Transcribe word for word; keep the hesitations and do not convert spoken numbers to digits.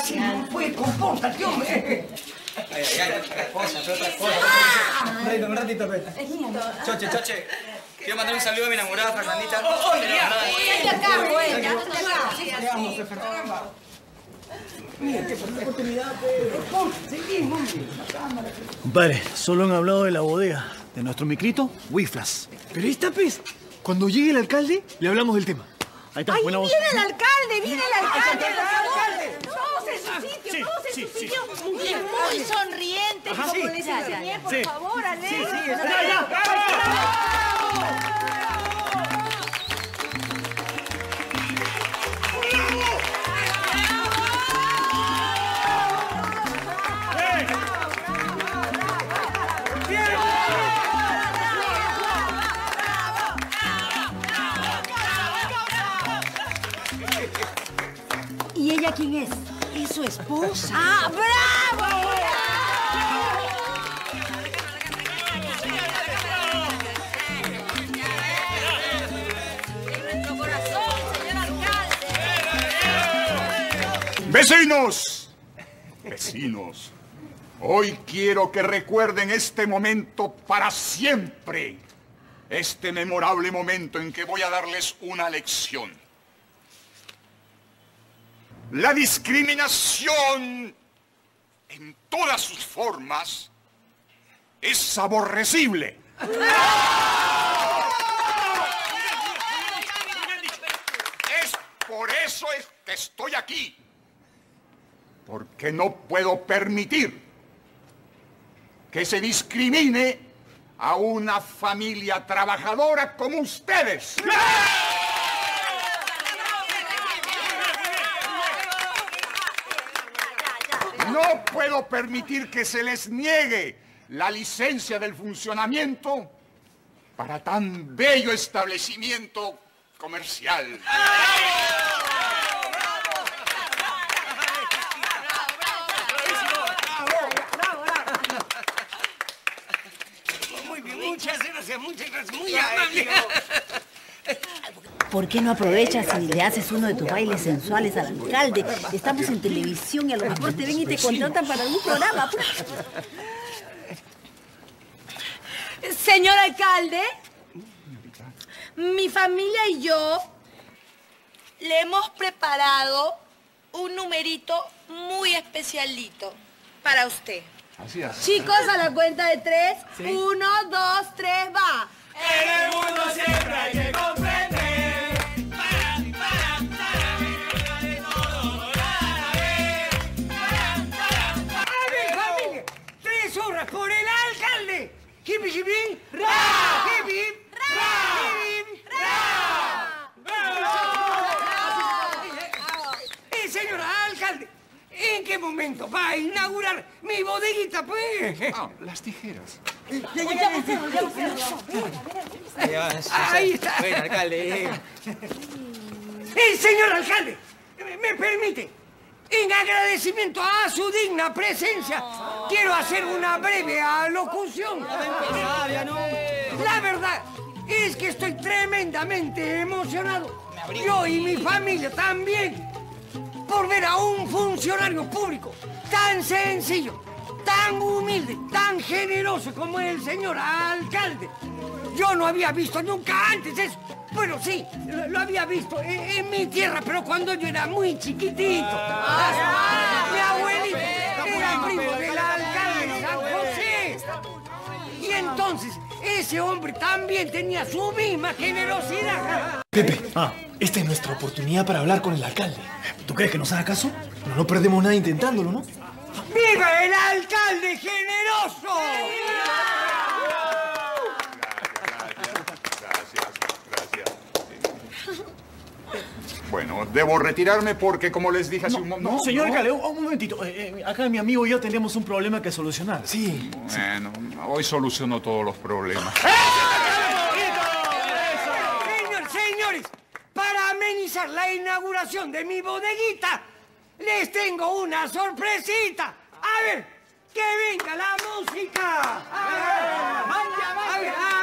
máximo, pues, compórtate, hombre. Ay, ay, ay, otra cosa, otra cosa. Un ratito, un ratito, pues. Choche, choche. Quiero mandar un saludo a mi enamorada, Fernandita. Oye, ya. Vete acá, güey. Ya, Ya vamos, pues, Fernando. Mira, qué oportunidad, pues. Seguimos, hombre. Compadre, solo han hablado de la bodega, de nuestro micrito, Wiflas. Pero ahí está, pues. Cuando llegue el alcalde, le hablamos del tema. Ahí está, ¡Ay, buena voz. viene el alcalde! ¡Viene el alcalde! ¡Ay, alcalde! ¡Todos en su sitio! Sí, ¡Todos en sí, su sí. sitio! Y muy sonriente, Ajá, como sí. les enseñé, por Sí. favor, alegre. Sí, sí, Ya, ya. ¿Y ella quién es? Es su esposa. ¡Ah, bravo! En nuestro corazón, señor alcalde. ¡Vecinos! Vecinos, hoy quiero que recuerden este momento para siempre. Este memorable momento en que voy a darles una lección. La discriminación en todas sus formas es aborrecible. Es por eso es que estoy aquí. Porque no puedo permitir que se discrimine a una familia trabajadora como ustedes. No puedo permitir que se les niegue la licencia del funcionamiento para tan bello establecimiento comercial. Muy bien, muchas gracias, muchas gracias. Muy amable. ¿Por qué no aprovechas y le haces uno de tus bailes sensuales al alcalde? Estamos en televisión y a lo mejor te ven y te contratan para algún programa. Señor alcalde, mi familia y yo le hemos preparado un numerito muy especialito para usted. Así es. Chicos, a la cuenta de tres. Uno, dos, tres, va. En el mundo siempre hay que comprender. A ver, familia, tres horas por el alcalde. Hip, hip, hip, ra, hip, hip, ra, hip, ra. Eh, señor alcalde, ¿en qué momento va a inaugurar mi bodeguita, pues? Ah, las tijeras. Ahí está. Bueno, alcalde. Eh, señor alcalde, ¿me, me permite? En agradecimiento a su digna presencia, quiero hacer una breve alocución. La verdad es que estoy tremendamente emocionado. Yo y mi familia también. Por ver a un funcionario público tan sencillo, tan humilde, tan generoso como el señor alcalde. Yo no había visto nunca antes eso. Bueno, sí, lo, lo había visto en, en mi tierra, pero cuando yo era muy chiquitito. Ah, mi abuelito era primo del alcalde de San José. Y entonces, ese hombre también tenía su misma generosidad. Pepe, Ah, esta es nuestra oportunidad para hablar con el alcalde. ¿tú crees que nos haga caso? No, no perdemos nada intentándolo, ¿no? ¡Viva el alcalde generoso! Gracias, gracias. Bueno, debo retirarme porque, como les dije hace un momento... No, señor alcalde, un, un momentito. Eh, eh, acá mi amigo y yo tenemos un problema que solucionar. Sí. Bueno, hoy soluciono todos los problemas. Señor, señores, para amenizar la inauguración de mi bodeguita, les tengo una sorpresita. A ver, que venga la música. A ver, a ver,